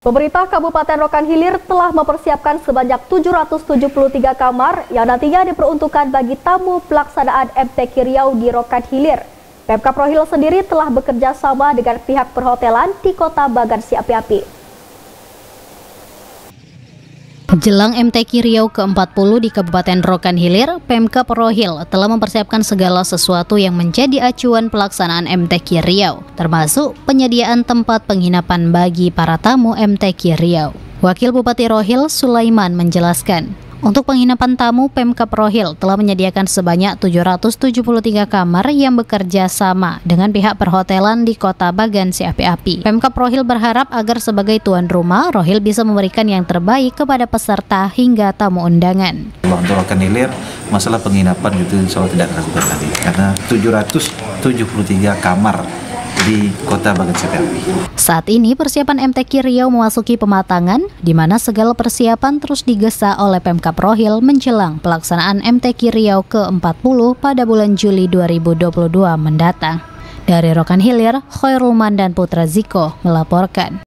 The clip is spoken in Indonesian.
Pemerintah Kabupaten Rokan Hilir telah mempersiapkan sebanyak 773 kamar yang nantinya diperuntukkan bagi tamu pelaksanaan MTQ Riau di Rokan Hilir. Pemkab Rohil sendiri telah bekerja sama dengan pihak perhotelan di Kota Bagan si api-api. Jelang MTQ Riau ke-40 di Kabupaten Rokan Hilir, Pemkab Rohil telah mempersiapkan segala sesuatu yang menjadi acuan pelaksanaan MTQ Riau, termasuk penyediaan tempat penginapan bagi para tamu MTQ Riau. Wakil Bupati Rohil, Sulaiman, menjelaskan, untuk penginapan tamu, Pemkab Rohil telah menyediakan sebanyak 773 kamar yang bekerja sama dengan pihak perhotelan di Kota Bagan si api-api. Pemkab Rohil berharap agar sebagai tuan rumah, Rohil bisa memberikan yang terbaik kepada peserta hingga tamu undangan. Untuk Rokan Hilir, masalah penginapan itu insya Allah tidak dilakukan lagi, karena 773 kamar di Kota Bagan si api-api. Saat ini persiapan MTQ Riau memasuki pematangan, di mana segala persiapan terus digesa oleh Pemkab Rohil menjelang pelaksanaan MTQ Riau ke-40 pada bulan Juli 2022 mendatang. Dari Rokan Hilir, Khairulman dan Putra Ziko melaporkan.